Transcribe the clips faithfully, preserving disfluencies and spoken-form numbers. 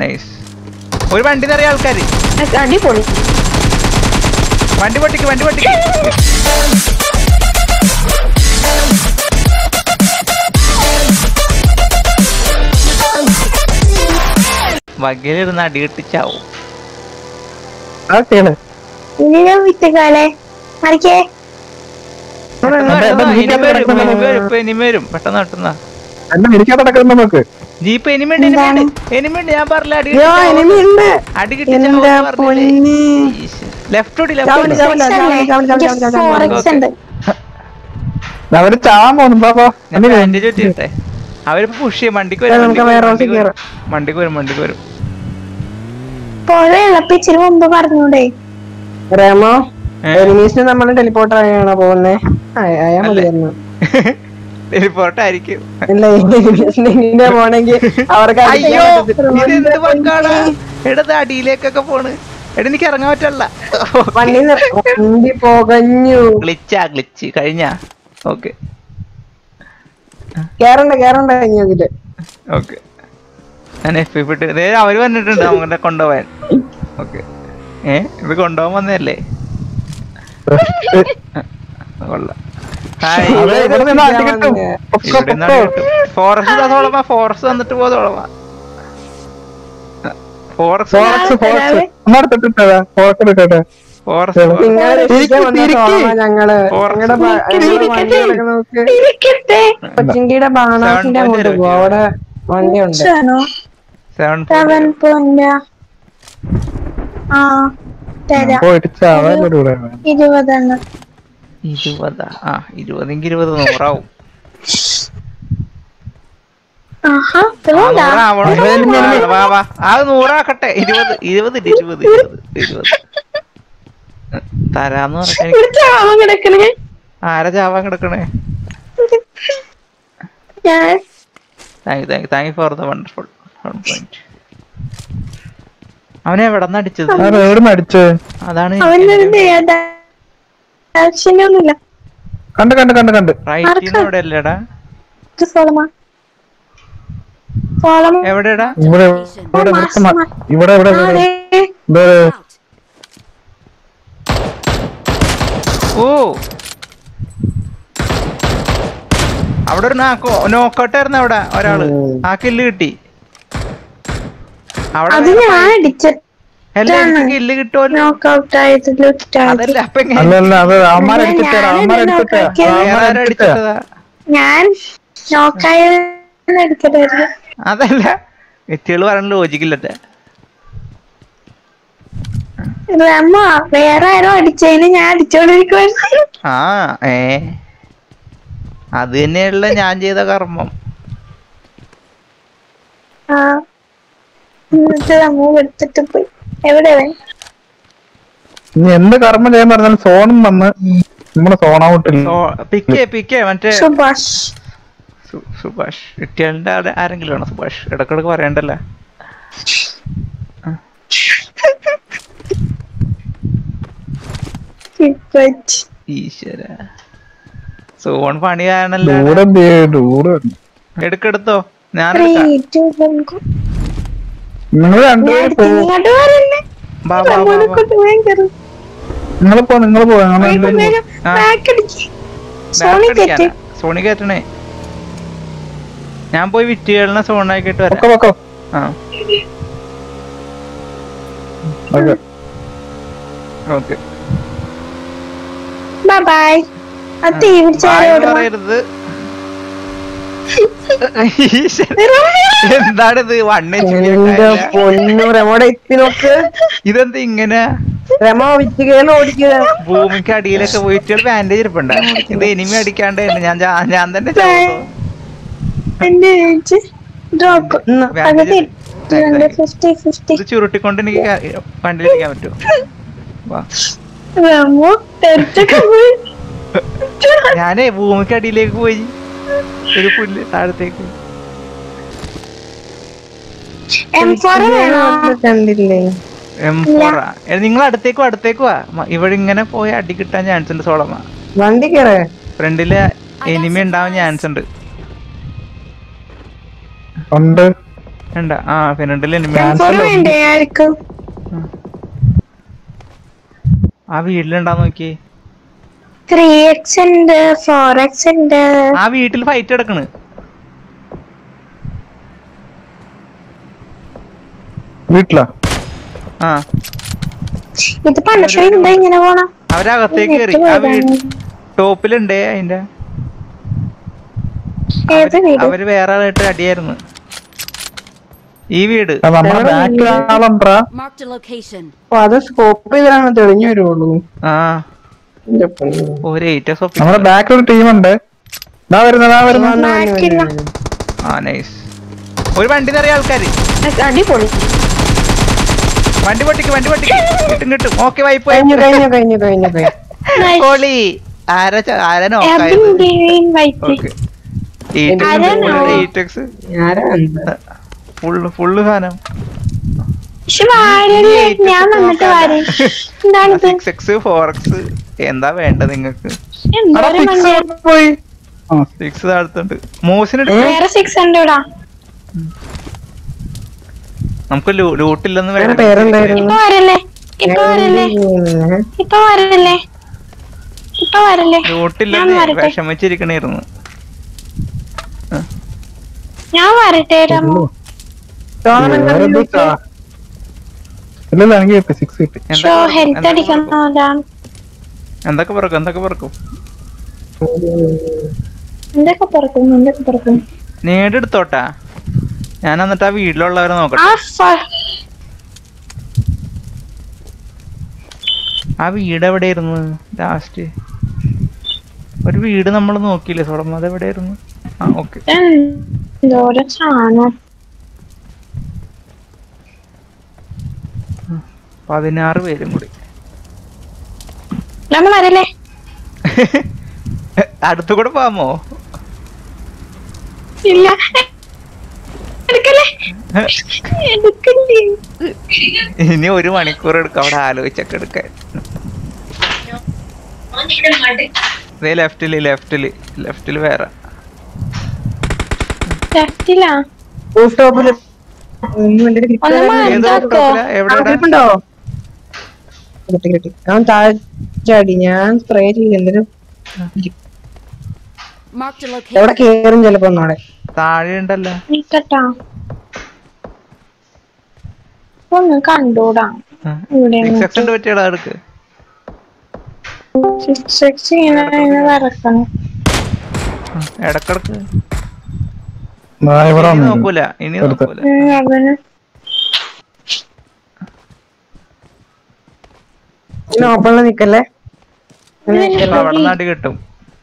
Nice. ഒരു വണ്ടി നിറയെ ആൾക്കാര്. വണ്ടി പൊട്ടിക്ക് വണ്ടി പൊട്ടിക്ക്. വകയിലിരുന്ന് അടി കിട്ടിച്ചാവും. എനിമേരും പെട്ടെന്ന് പെട്ടെന്ന് ജീപ്പ് എനിമിണ്ട് എനിമിണ്ട് ഞാൻ പറഞ്ഞില്ല അടി കിട്ടി ലെഫ്റ്റ് ലെഫ്റ്റ് അവരിപ്പോ പുഷ് ചെയ്യും. വണ്ടിക്ക് വരും വണ്ടിക്ക് വരും വണ്ടിക്ക് വരും. ടെലിപ്പോർട്ട് ആയിരിക്കും. എടത് അടിയിലേക്കൊക്കെ പോണ്. എടാ എനിക്ക് ഇറങ്ങാൻ പറ്റല്ല. ഗ്ലിച്ചാ ഗ്ലിച്ച് കഴിഞ്ഞ. ഓക്കെ ഓക്കെ ഞാൻ എഫ് ഇട്ട് അവര് വന്നിട്ടുണ്ട് അവനെ കൊണ്ടുപോവാൻ. ഓക്കെ ഏ ഇത് കൊണ്ടുപോകാൻ വന്നതല്ലേ? കൊള്ളാം. ഫോറസ്റ്റ് തോളമാ ഫോറസ്റ്റ് വന്നിട്ട് പോ തോളമാ ഫോറസ്റ്റ് ഇരുപതാ ആ ഇരുപതെങ്കിൽ ഇരുപത് നൂറാവും. അത് നൂറാക്കട്ടെ. ഇരുപത് ഇരുപത് ഇരുപത് ഇരുപത് ഇരുപത് തരാന്ന് പറഞ്ഞ ആരാ ചാവാൻ കിടക്കണേ? Thank you for the wonderful point. അവനെ എവിടെ നിന്ന് അടിച്ചത്? അതാണ് കണ്ട് കണ്ട് കണ്ട് കണ്ട് എവിടെ അല്ലേടാ? എവിടെടാ? ഇവിടെ ഇവിടെ ഓ അവിടെ ഒരു നോക്കൗട്ട് ആയിരുന്നു. അവിടെ ഒരാള് ആ കില്ല് കിട്ടി. അവിടെ കില്ല് കിട്ടുമല്ലോ. അതല്ല അപ്പൊ അതല്ല വ്യക്തികള് പറയാൻ ലോജിക്കില്ലട്ടെ. വേറെ ആരോ അടിച്ചതിന് ഞാൻ അടിച്ചോണ്ടിരിക്കുവായിരുന്നു. ആ ഏ അത് തന്നെയുള്ള ഞാൻ ചെയ്ത കർമ്മം. എടുത്തിട്ട് പോയി. എവിടെ എന്ത് കർമ്മം ചെയ്യാൻ പറഞ്ഞാലും സോണും വന്ന് നമ്മുടെ സോൺ ഔട്ടില്ല. പിക്കേ പിക്കേ മറ്റേ സുഭാഷ് സുഭാഷ് ഇട്ടിയാലിന്റെ ആരെങ്കിലും ആണോ സുഭാഷ്? ഇടക്കിടക്ക് പറയണ്ടല്ലോ. ഈശ്വര സോൺ പണി കാരണല്ലോ. എടുക്കെടുത്തോ ഞാൻ നിങ്ങൾ രണ്ടുപേരും നിങ്ങൾ പോ നിങ്ങൾ പോ സോണി കയറ്റണേ. ഞാൻ പോയി വിറ്റുകളിനെ സോണാക്കിട്ട് വരാം. ആ ഓക്കെ പറയരുത്. എന്താണിത്? വണ്ണ ഇതെന്താ ഇങ്ങനെ? ഭൂമിക്ക് അടിയിലൊക്കെ പോയിട്ട് ബാൻഡേജ് ഇരിപ്പുണ്ട്. ഇത് എനിമി അടിക്കാണ്ട് ഞാൻ ഞാൻ തന്നെ ചുരുട്ടിക്കൊണ്ട് എനിക്ക് വണ്ടിയിലിരിക്കാൻ പറ്റുമോ? ഞാനേ ഭൂമിക്ക് അടിയിലേക്ക് പോയി ഒരു പുല്ല് താഴത്തേക്ക്. നിങ്ങൾ അടുത്തേക്കോ അടുത്തേക്കോ ഇവിടെ ഇങ്ങനെ പോയി അടി കിട്ടാൻ ചാൻസ് ഉണ്ട്. സോളമ ഫ്രണ്ടില് എനിമി ഉണ്ടാവാൻ ചാൻസ് ഉണ്ട്. വേണ്ട. ആ ഫ്രണ്ടിൽ വേണ്ടേ ആർക്കും? ആ വീട്ടിലുണ്ടാന്ന് നോക്കി. ത്രീ എക്സ് ഉണ്ട്, ഫോർ എക്സ് ഉണ്ട്. ആ വീട്ടിൽ ഫൈറ്റ് എടുക്കണ്. വീട്ടിലാ? ആ ഇത് പണ്ടശോ എന്താ ഇങ്ങനെ പോണ? അവരകത്തേക്ക് കയറി. ആ വീട് ടോപ്പിലുണ്ടേ അതിന്റെ. ഏത് വീട്? അവര് വേറെ ആളായിട്ട് അടിയായിരുന്നു. ഈ വീട് നമ്മുടെ ബാക്കിൽ ആളുണ്ടാ? അത് സ്കോപ്പ് ചെയ്താണ് തെളിഞ്ഞു വരുള്ളൂ. ആ ഒരു എയ്റ്റ് നമ്മുടെ ബാക്കിൽ ഒരു ടീമുണ്ട്. ആ നൈസ്. ഒരു വണ്ടി നിറയെ ആൾക്കാര്. അടിപൊളി. വണ്ടി പൊട്ടിക്ക് വണ്ടി പൊട്ടിക്ക്. കിട്ടും കിട്ടും. ഓക്കെ വൈപ്പ് കഴിഞ്ഞു കഴിഞ്ഞു കഴിഞ്ഞു കഴിഞ്ഞു പൊളി. ആരാ ആരാ ഫുള്ള് ഫുള്ള് സാധനം. സിക്സ് എക്സ് ഫോർ എക്സ് എന്താ വേണ്ട നിങ്ങക്ക്? സിക്സ് താഴത്തുണ്ട്. മൂസിന് നമുക്ക് ലൂട്ടില്ലെന്ന് ലൂട്ടില്ലെന്ന് വിഷമിച്ചിരിക്കണായിരുന്നു. ഞാൻ വരട്ടെ. എന്തൊക്കെ പറക്കും എന്തൊക്കെ പറക്കും എന്തൊക്കെ പറക്കും എന്തൊക്കെ പറക്കും. നേടെടുത്തോട്ടാ. ഞാൻ എന്നിട്ട് ആ വീട്ടിലുള്ളവരെ നോക്കട്ടെ. ആ വീട് എവിടെയായിരുന്നു ലാസ്റ്റ്? ഒരു വീട് നമ്മൾ നോക്കിയില്ലേ സോടം? അത് എവിടെയായിരുന്നു? ആ ഓക്കെ. പതിനാറ് പേരും കൂടി അടുത്തു കൂടെ പോവാമോ? ഇല്ല. ഇനി ഒരു മണിക്കൂർ എടുക്കും അവിടെ ആലോചിച്ചൊക്കെ എടുക്കാൻ. ലെഫ്റ്റില് ലെഫ്റ്റില് ലെഫ്റ്റില് വേറെ. ചാടി ഞാൻ സ്പ്രേ ചെയ്യും. എവിടെ കേറും ചെലപ്പോ ഒന്നോടെ. താഴെ ഉണ്ടല്ലോ. ഒന്ന് കണ്ടൂടാ. പറ്റിയടാ എടുക്ക്. ഇടക്കിടക്ക് നോക്കൂല. ഇനി നോക്കൂല. ഓപ്പണില് നിക്കല്ലേ. അവിടെ നാട്ടി കിട്ടും.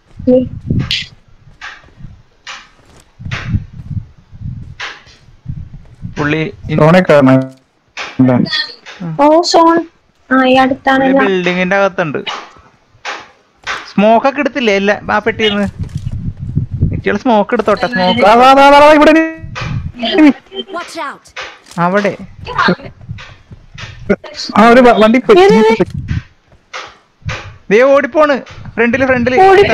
പുള്ളി ബിൽഡിങ്ങിന്റെ അകത്തുണ്ട്. സ്മോക്ക് ഒക്കെ എടുത്തില്ലേ എല്ലാ ആ പെട്ടിന്ന്? കുട്ടികൾ സ്മോക്ക് എടുത്തോട്ടെ. സ്മോക്ക് അവിടെ ഓടിപ്പോണ്. ഫ്രണ്ടില് ഫ്രണ്ടില്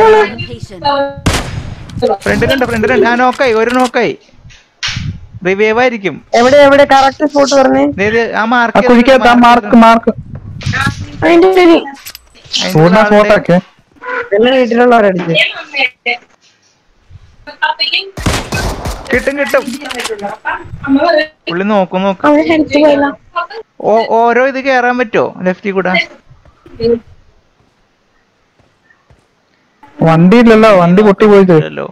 ഫ്രണ്ടിലുണ്ട് ഫ്രണ്ടിലുണ്ട്. ആ നോക്കായി ഒരു നോക്കായി. റിവൈവ് ആയിരിക്കും. എവിടെ എവിടെ കറക്റ്റ് സ്പോട്ട് പറഞ്ഞേ? ആ മാർക്ക് മാർക്ക് മാർക്ക് വീട്ടിലുള്ളവരടിച്ച് കിട്ടും കിട്ടും. പുള്ളി നോക്കും നോക്കും. ഓരോ ഇത് കേറാൻ പറ്റുമോ ലെഫ്റ്റിൽ കൂടെ? വണ്ടിയില്ലല്ലോ, വണ്ടി പൊട്ടി പോയില്ലോ.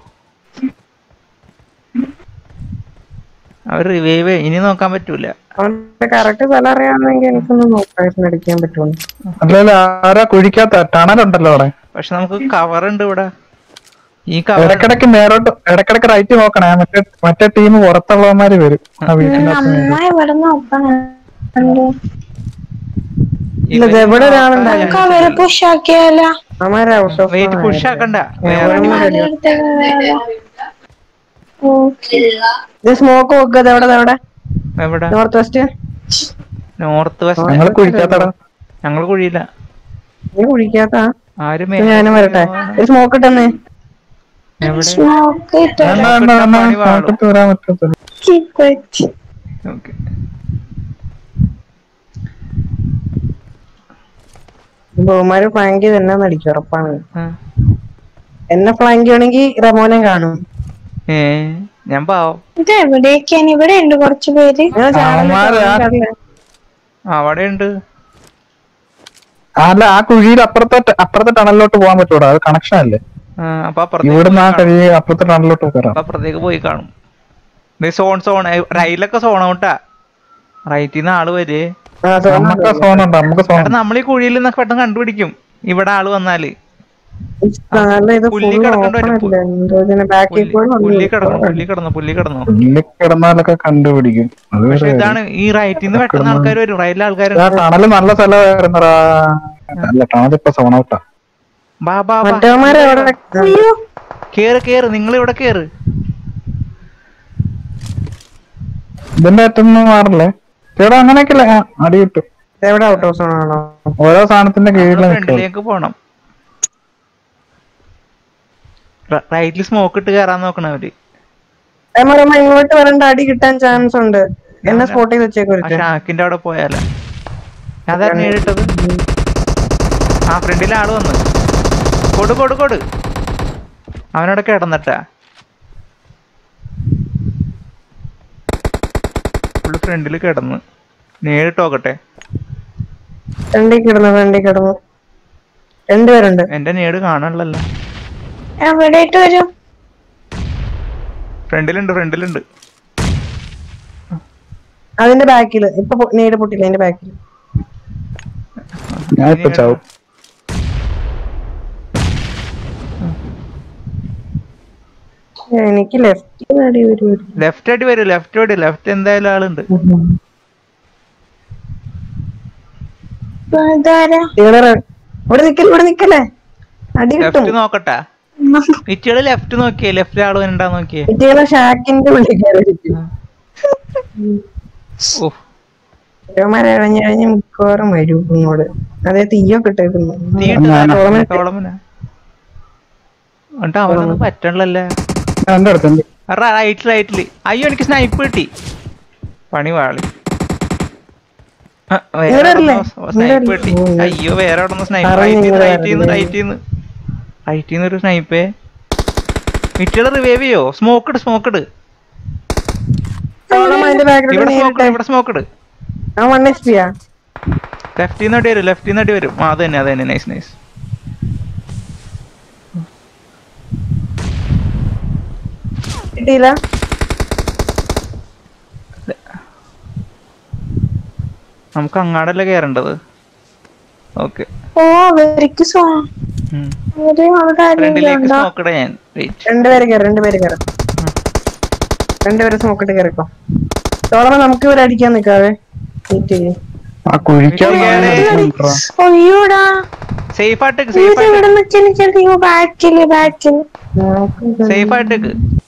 അവർ റിവൈവ് ഇനി നോക്കാൻ പറ്റൂല. കറക്റ്റ് സ്ഥലം അറിയാമെങ്കിൽ എനിക്കൊന്ന് നോക്കാൻ അടിക്കാൻ പറ്റുള്ളൂ. അല്ലല്ലോ ആരാ കുഴിക്കാത്ത ടണലുണ്ടല്ലോ അവിടെ. പക്ഷെ നമുക്ക് കവർ ഉണ്ട് ഇവിടെ. ഈ ഇടക്കിടക്ക് നേരോട്ട് ഇടക്കിടക്ക് റൈറ്റ് നോക്കണേ. മറ്റേ മറ്റേ ടീം പുറത്തുള്ളവന്മാര് വരും. എവിടെ പുഷാക്കണ്ട. സ്മോക്ക് നോക്കത് എവിടെ എവിടെ എവിടെ? North west north west. ഞങ്ങൾ കുഴിക്കാത്തടാ. ഞങ്ങൾ കുഴിയില്ല. നീ കുഴിക്കാത്ത ആരും ഞാനും വരട്ടെ. ഒരു സ്മോക്ക് ഇട്ടെന്ന്. ഓക്കെ. ബഹുമാര് ഫ്ലാങ്ക് തന്നെ അടിക്കും ഉറപ്പാണ്. ആ. എന്നെ ഫ്ലാങ്ക് ചെയ്യണമെങ്കിൽ റമോനെ കാണും. ഏ ഞാൻ പാവം. ഇത് എവിടേക്കാണ്? ഇവിടെ ഉണ്ട് കുറച്ചു പേര്. ഞാൻ അവന്മാര് ആ- ചാനലിൽ അവിടെ ഉണ്ട്. അല്ല ആ കുഴിയിൽ അപ്പുറത്തെ അപ്പുറത്തെ ടണലിലോട്ട് പോകാൻ പറ്റൂടാ, അത് കണക്ഷൻ അല്ലേ. അപ്പൊ അപ്പുറത്തേക്ക് ഇവിടുന്ന് ആ പോയി കാണും. കഴിയ അപ്പുറത്തെ ടണലിലോട്ട് കയറാം. അപ്പൊ അപ്പുറത്തേക്ക് പോയി കാണും. സോൺ സോൺ റൈലൊക്കെ സോൺ ഔട്ടാ. റൈറ്റിൽ നിന്ന് ആള് വരെ. നമുക്ക് സോൺ ഉണ്ട്, നമുക്ക് സോൺ എടാ നമ്മൾ ഈ കുഴിയിൽ നിന്നൊക്കെ പെട്ടെന്ന് കണ്ടുപിടിക്കും ഇവിടെ ആള് വന്നാല്. ഇത് പുല്ലി ഫുൾ കിടക്കണ്ട ഓപ്പൺ വരും. അല്ലേ, എന്തോ ഇതിന് ബാക്കിൽ പുല്ലി കൂടെ പുല്ലി കിടന്നു പുല്ലി കിടന്നു പുല്ലി കിടന്നു. പുല്ല് കിടന്നാലൊക്കെ കണ്ടുപിടിക്കും. അത് പക്ഷെ വേറെ ഇതാണ് ഈ റൈറ്റിൽ നിന്ന് പെട്ടെന്ന് ആൾക്കാർ വരും. റൈറ്റിലെ ആൾക്കാരുണ്ട്. ടണല് നല്ല സ്ഥലമായിരുന്നടാ. അല്ല ടണൽ ഇപ്പൊ സോൺ ഔട്ടാ. ബാ ബാ ബാ മറ്റവന്മാരെ അവിടെ അയ്യോ കേറ് കേറ് നിങ്ങൾ ഇവിടെ കേറ്. ഇതിന്റെ അറ്റൊന്നും മാറില്ലേ ചേട്ടാ? അങ്ങനെയൊക്കെ അടി കിട്ടും. എവിടെ ഔട്ട് ഹൗസ് ആണോ? ഓരോ സാധനത്തിന്റെ കീഴിൽ ഫ്രണ്ടിലേക്ക് പോണം. റൈറ്റിൽ സ്മോക്ക് ഇട്ട് കയറാൻ നോക്കണം അവര്. ഇങ്ങോട്ട് വരണ്ട, അടി കിട്ടാൻ ചാൻസ് ഉണ്ട്. എന്നെ സ്പോട്ട് ചെയ്ത് വെച്ചേക്കും. ഷാക്കിന്റെ അവിടെ പോയാലേ അതാ നേരിട്ടത്. ആ ഫ്രണ്ടിലെ ആള് വന്ന് കൊടു കൊടു കൊടു അവനവിടെ കിടന്നിട്ടാ. ഫുള്ള് ഫ്രണ്ടില് കിടന്ന് നേരിട്ട് നോക്കട്ടെ. ഫ്രണ്ടിൽ കിടന്നു ഫ്രണ്ടിൽ കിടന്നു രണ്ടുപേരുണ്ട്. എന്റെ നേട് കാണാനുള്ളല്ലോ. എവിടേട്ട് വരും? ഫ്രണ്ടിലുണ്ട് ഫ്രണ്ടിലുണ്ട്. അതിന്റെ ബാക്കില് ഇപ്പൊ നേട് പൊട്ടില്ല. അതിന്റെ ബാക്കിൽ ഞാൻ ഇപ്പൊ ചാവും. എനിക്ക് ലെഫ്റ്റ് അടി വരും. ലെഫ്റ്റ് അടി വരും. ലെഫ്റ്റ് അടി ലെഫ്റ്റ് എന്തായാലും ആളുണ്ട്. ഇതാരാ? ഇവിടെ നിക്കല്ലേ ഇവിടെ നിക്കല്ലേ, അടി കിട്ടും. ലെഫ്റ്റ് നോക്കട്ടെ. ഇറ്റികള് ലെഫ്റ്റ് നോക്കിയേ. ലെഫ്റ്റ് ആള് വരണ്ടാ നോക്കിയേ. കുട്ടികളെ ഷാക്കിന്റെ ഉള്ളിൽ കയറിയിരിക്കും. ഓ മരഴഞ്ഞ് കഴിഞ്ഞ് മിക്കവാറും വരും ഇങ്ങോട്ട്. അതേ തീയൊക്കെ ഇട്ടേക്കുന്നു. തീ ഇട്ടോളമന എന്നിട്ട് അവനൊന്നും പറ്റണല്ലേ. എന്റെ അടുത്തുണ്ട്. റൈറ്റില് റൈറ്റില്. അയ്യോ എനിക്ക് സ്നൈപ്പ് കിട്ടി. പണി വാളി. സ്നൈപ്പ് കിട്ടി. അയ്യോ വേറെ അവിടെ നിന്ന് സ്നൈപ്പ്. റൈറ്റിന്ന് റൈറ്റിന്ന് റൈറ്റിന്ന് റൈറ്റിന്ന് ഒരു സ്നൈപ്പേ. വിറ്റികള് റിവൈവ് ചെയ്യോ? സ്മോക്കിട് സ്മോക്കിട്. ഇവിടെ സ്മോക്കിട്. ലെഫ്റ്റിന്ന് അടി വരും. ലെഫ്റ്റിന്ന് അടി വരും. ആ അത് തന്നെ അത് തന്നെ. Nice nice. കിട്ടിയില്ല. നമുക്ക് അങ്ങാടല്ലേ കേറേണ്ടത്. ഓക്കെ ഓ അവർക്ക് ഫ്രണ്ടിലേക്ക് സ്മോക്കിട ഞാൻ. രണ്ടുപേര് കയറി രണ്ടുപേര് കയറി രണ്ടുപേരെ സ്മോക്കിട്ട് കയറിക്കോ. ചോളമ നമുക്ക് ഇവരെ അടിക്കാൻ നിക്കാവേ. ആ കുഴിക്കാൻ അയ്യോടാ സേഫ് ആയിട്ടേക്ക് സേഫ് ഇവിടെ ബാക്കില് ബാക്കില് സേഫ് ആയിട്ടേക്ക്.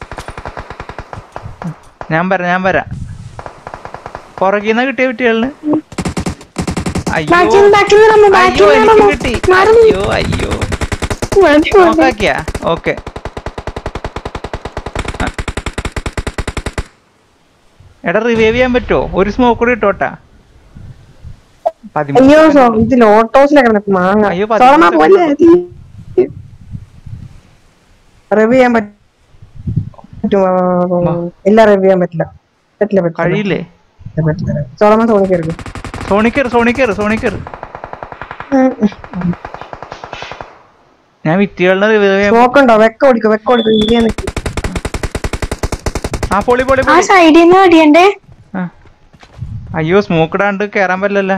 ഞാൻ വരാം ഞാൻ വരാം. പുറകീന്ന കിട്ടിയ കുട്ടികളിന്. അയ്യോ അയ്യോ എനിക്ക് കിട്ടി. അയ്യോ അയ്യോ നോക്കാക്കിയാ. ഓക്കെ എടാ റിവൈവ് ചെയ്യാൻ പറ്റുമോ? ഒരു സ്മോക്ക് കൂടി ഇട്ടോട്ടാ. അയ്യോ ഇത് ലോട്ടോസിലൊക്കെ മാങ്ങ. അയ്യോ റിവ്യൂ ചെയ്യാൻ പറ്റുമോ? ഇല്ല റിവ്യൂ ചെയ്യാൻ പറ്റില്ല. പറ്റില്ല പറ്റില്ല കഴിയില്ലേ? സോളമൻ സോണിക്കരുത്. സോണിക്കർ സോണിക്കർ സോണിക്കർ. ഞാൻ വിറ്റികളിനെ റിവൈവ് ചെയ്യാൻ. നോക്കണ്ടോ? വെക്ക ഓടിക്കോ വെക്ക ഓടിക്കോ. ഇരിക്കാൻ നിൽക്കും. ആ പൊളി പൊളി ആ സൈഡിൽ നിന്ന് അടിയണ്ടേ. അയ്യോ സ്മോക്ക് ഇടാണ്ട് കേറാൻ പറ്റില്ലല്ല.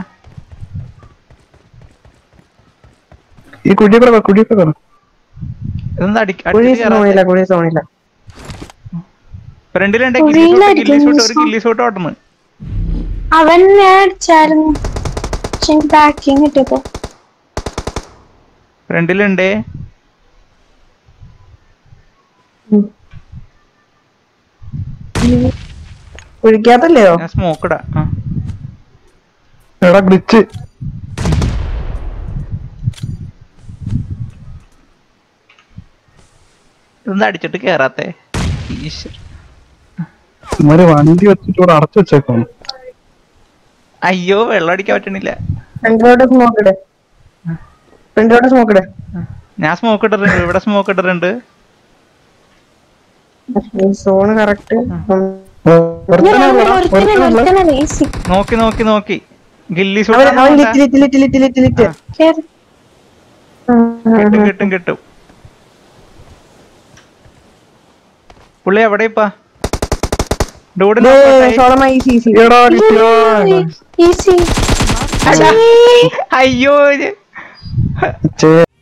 ഈ കുഴിയൊക്കെ കുഴിയൊക്കെ ഇതൊന്നും സോണില്ല കുഴി സോണില്ല. ഫ്രണ്ടിലുണ്ട് ഗില്ലി ഷൂട്ട്. ഒരു ഗില്ലി ഷൂട്ട് ഓട്ടന്ന്. അവൻ ഞാൻ അടിച്ചായിരുന്നു. ബാക്കിങ് കിട്ടിയപ്പോ ഫ്രണ്ടിലുണ്ടേ. കുഴിക്കാത്തല്ലയോ? ഞാൻ സ്മോക്ക് ഇടാ. എടാ ഗ്ലിച്ച്. ഇതൊന്നും അടിച്ചിട്ട് കേറാത്തെ. ഈശ്വര ഇവര് വണ്ടി വെച്ചിട്ട് ഇവിടെ അടച്ചു വെച്ചേക്കാണ്. അയ്യോ വെള്ളം അടിക്കാൻ പറ്റണില്ല. ഫ്രണ്ടിലോട്ട് സ്മോക്ക് ഇട്, ഫ്രണ്ടിലോട്ട് സ്മോക്ക് ഇട്. ഞാൻ സ്മോക്ക് ഇട്ടിട്ടുണ്ട്, ഇവിടെ സ്മോക്ക് ഇട്ടിട്ടുണ്ട്. Zone correct. നോക്കി നോക്കി നോക്കി ഗില്ലി അവൻ lit lit lit lit lit lit കിട്ടും കിട്ടും കിട്ടും. പുള്ളി എവിടെ ഇപ്പാ? ഈസി അയ്യോ